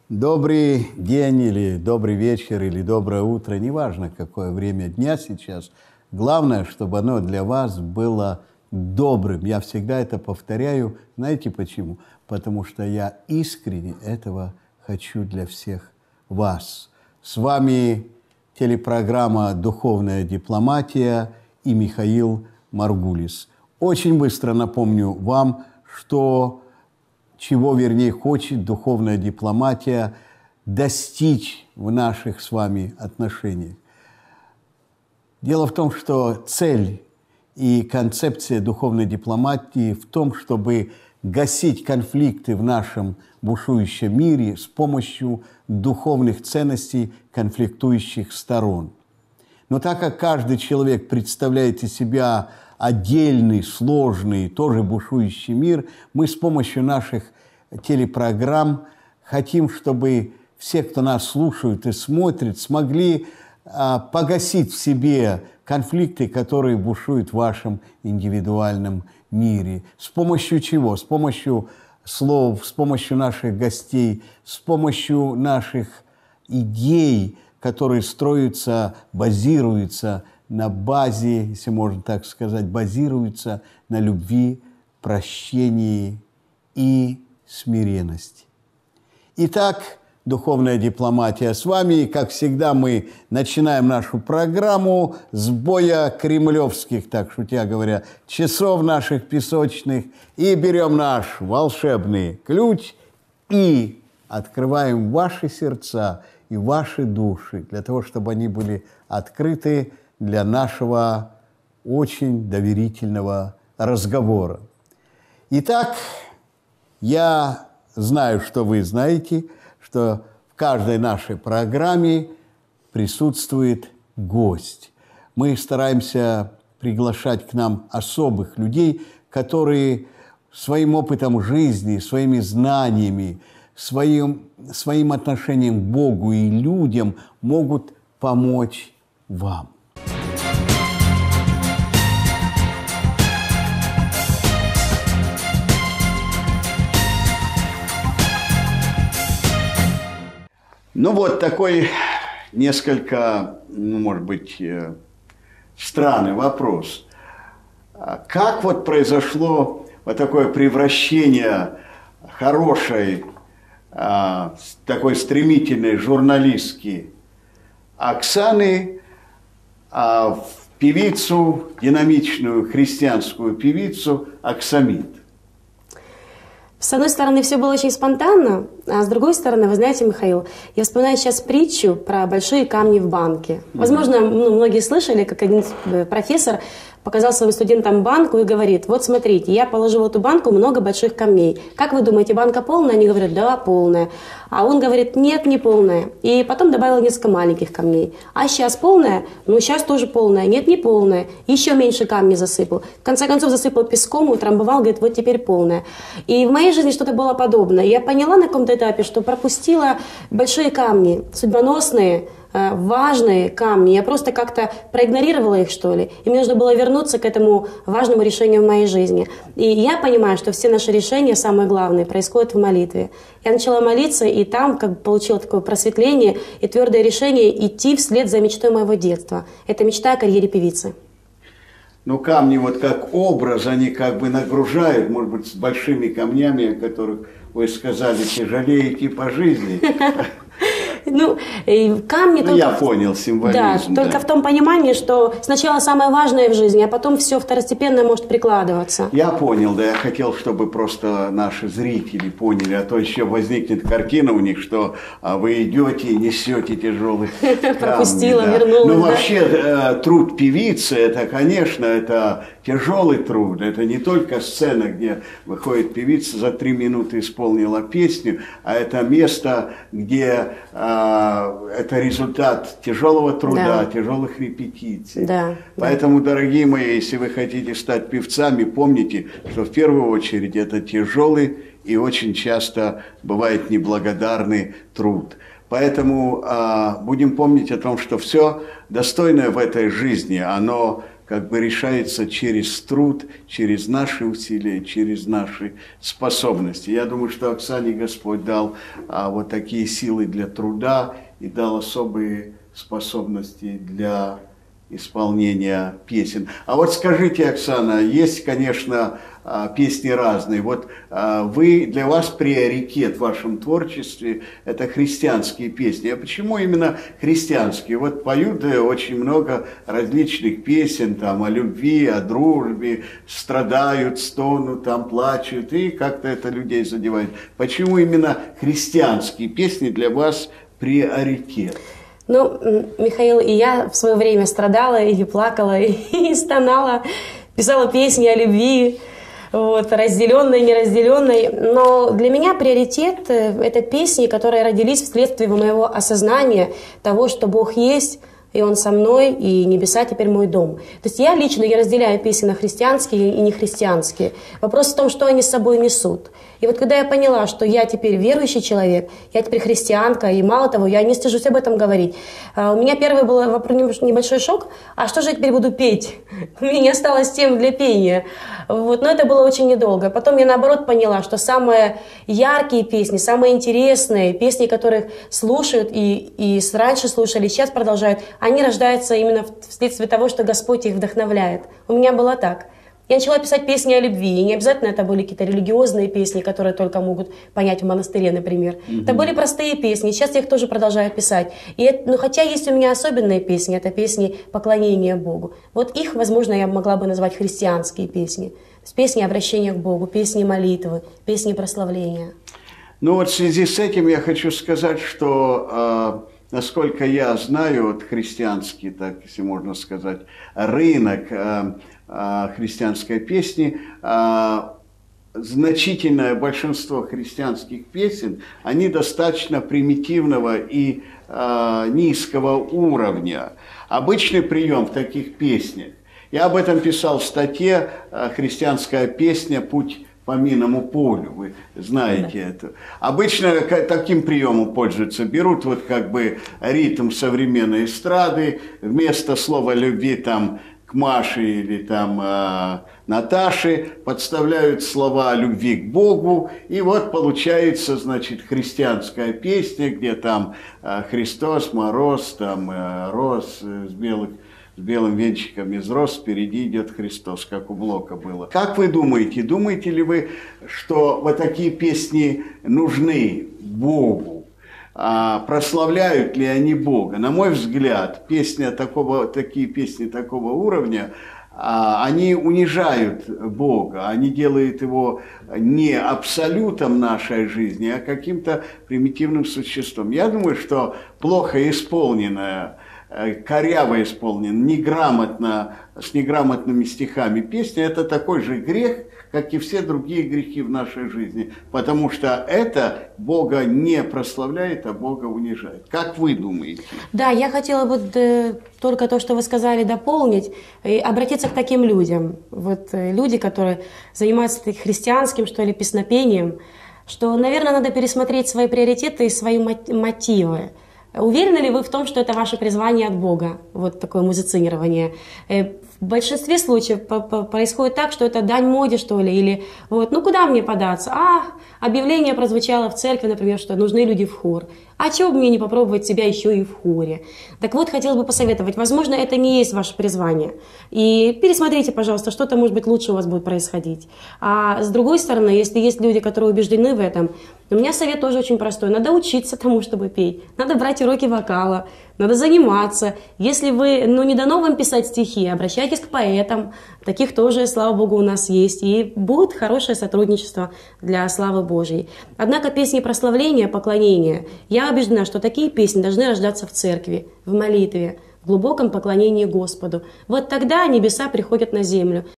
Добрый день или добрый вечер или доброе утро, неважно, какое время дня сейчас. Главное, чтобы оно для вас было добрым. Я всегда это повторяю. Знаете почему? Потому что я искренне этого хочу для всех вас. С вами телепрограмма «Духовная дипломатия» и Михаил Маргулис. Очень быстро напомню вам, чего хочет духовная дипломатия достичь в наших с вами отношениях. Дело в том, что цель и концепция духовной дипломатии в том, чтобы гасить конфликты в нашем бушующем мире с помощью духовных ценностей конфликтующих сторон. Но так как каждый человек представляет из себя отдельный, сложный, тоже бушующий мир, мы с помощью наших телепрограмм хотим, чтобы все, кто нас слушают и смотрит, смогли погасить в себе конфликты, которые бушуют в вашем индивидуальном мире. С помощью чего? С помощью слов, с помощью наших гостей, с помощью наших идей, которые строятся, базируются на базе, если можно так сказать, базируются на любви, прощении и смиренности. Итак, духовная дипломатия с вами. И, как всегда, мы начинаем нашу программу с боя кремлевских, так шутя говоря, часов наших песочных. И берем наш волшебный ключ и открываем ваши сердца и ваши души для того, чтобы они были открыты для нашего очень доверительного разговора. Итак, я знаю, что вы знаете, что в каждой нашей программе присутствует гость. Мы стараемся приглашать к нам особых людей, которые своим опытом жизни, своими знаниями, своим отношением к Богу и людям могут помочь вам. Ну вот такой несколько, может быть, странный вопрос. Как вот произошло вот такое превращение хорошей, такой стремительной журналистки Оксаны в певицу, динамичную христианскую певицу Оксамит? С одной стороны, все было очень спонтанно, а с другой стороны, вы знаете, Михаил, я вспоминаю сейчас притчу про большие камни в банке. Возможно, многие слышали, как один профессор показал своим студентам банку и говорит: вот смотрите, я положил в эту банку много больших камней. Как вы думаете, банка полная? Они говорят: да, полная. А он говорит: нет, не полная. И потом добавил несколько маленьких камней. А сейчас полная? Ну, сейчас тоже полная. Нет, не полная. Еще меньше камней засыпал. В конце концов, засыпал песком, утрамбовал, говорит: вот теперь полная. И в моей жизни что-то было подобное. Я поняла на каком-то этапе, что пропустила большие камни, судьбоносные, важные камни. Я просто как-то проигнорировала их, что ли. И мне нужно было вернуться к этому важному решению в моей жизни. И я понимаю, что все наши решения, самые главные, происходят в молитве. Я начала молиться, и там как бы получила такое просветление и твердое решение идти вслед за мечтой моего детства. Это мечта о карьере певицы. Ну, камни вот как образ, они как бы нагружают, может быть, с большими камнями, о которых вы сказали, тяжелее идти по жизни. Ну, камни только... Я понял символизм. Да, только в том понимании, что сначала самое важное в жизни, а потом все второстепенное может прикладываться. Я понял, да, я хотел, чтобы просто наши зрители поняли, а то еще возникнет картина у них, что вы идете и несете тяжелые камни. Пропустила, вернулась. Ну, вообще, труд певицы, это, конечно, это тяжелый труд. Это не только сцена, где выходит певица, за 3 минуты исполнила песню, а это место, где это результат тяжелого труда, тяжелых репетиций. Да, Поэтому, дорогие мои, если вы хотите стать певцами, помните, что в первую очередь это тяжелый и очень часто бывает неблагодарный труд. Поэтому будем помнить о том, что все достойное в этой жизни, оно как бы решается через труд, через наши усилия, через наши способности. Я думаю, что Оксане Господь дал вот такие силы для труда и дал особые способности для исполнения песен. А вот скажите, Оксана, есть, конечно, песни разные. Вот для вас приоритет в вашем творчестве – это христианские песни. А почему именно христианские? Вот поют очень много различных песен там, о любви, о дружбе, страдают, стонут, там, плачут, и как-то это людей задевает. Почему именно христианские песни для вас приоритет? Ну, Михаил, и я в свое время страдала, и плакала, и стонала, писала песни о любви, вот, разделенной, неразделенной. Но для меня приоритет – это песни, которые родились вследствие моего осознания того, что Бог есть, и Он со мной, и небеса теперь мой дом. То есть я лично разделяю песни на христианские и нехристианские. Вопрос в том, что они с собой несут. И вот когда я поняла, что я теперь верующий человек, я теперь христианка, и мало того, я не стыжусь об этом говорить. У меня первый был небольшой шок, а что же я теперь буду петь? У меня не осталось тем для пения. Вот, но это было очень недолго. Потом я наоборот поняла, что самые яркие песни, самые интересные, песни, которых слушают и раньше слушали, сейчас продолжают, они рождаются именно вследствие того, что Господь их вдохновляет. У меня было так. Я начала писать песни о любви, и не обязательно это были какие-то религиозные песни, которые только могут понять в монастыре, например. Это были простые песни, сейчас я их тоже продолжаю писать. Но хотя есть у меня особенные песни, это песни поклонения Богу. Вот их, возможно, я могла бы назвать христианские песни. То есть песни обращения к Богу, песни молитвы, песни прославления. Ну вот в связи с этим я хочу сказать, что, насколько я знаю, вот христианский, так если можно сказать, рынок христианской песни, значительное большинство христианских песен, они достаточно примитивного и низкого уровня. Обычный прием в таких песнях. Я об этом писал в статье «Христианская песня. Путь по минному полю». Вы знаете это. Обычно таким приемом пользуются. Берут вот как бы ритм современной эстрады, вместо слова любви там к Маше или там Наташе подставляют слова любви к Богу, и вот получается, значит, христианская песня, где там Христос, мороз, там рос с белым венчиком из роз, впереди идет Христос, как у Блока было. Как вы думаете, думаете ли вы, что вот такие песни нужны Богу? Прославляют ли они Бога? На мой взгляд, такие песни такого уровня, они унижают Бога, они делают его не абсолютом нашей жизни, а каким-то примитивным существом. Я думаю, что плохо исполненная, коряво исполненная, неграмотно, с неграмотными стихами песня – это такой же грех, как и все другие грехи в нашей жизни, потому что это Бога не прославляет, а Бога унижает. Как вы думаете? Да, я хотела бы только то, что вы сказали, дополнить, и обратиться к таким людям. Вот люди, которые занимаются христианским, что ли, песнопением, что, наверное, надо пересмотреть свои приоритеты и свои мотивы. Уверены ли вы в том, что это ваше призвание от Бога, вот такое музицирование? В большинстве случаев происходит так, что это дань моде, что ли, или вот, ну куда мне податься? Объявление прозвучало в церкви, например, что нужны люди в хор. А чего бы мне не попробовать себя еще и в хоре? Так вот, хотела бы посоветовать, возможно, это не есть ваше призвание. И пересмотрите, пожалуйста, что-то, может быть, лучше у вас будет происходить. А с другой стороны, если есть люди, которые убеждены в этом, у меня совет тоже очень простой. Надо учиться тому, чтобы петь. Надо брать уроки вокала, надо заниматься. Если вы, не дано вам писать стихи, обращайтесь к поэтам. Таких тоже, слава Богу, у нас есть. И будет хорошее сотрудничество для славы Божьей. Однако песни прославления, поклонения, я убеждена, что такие песни должны рождаться в церкви, в молитве, в глубоком поклонении Господу. Вот тогда небеса приходят на землю.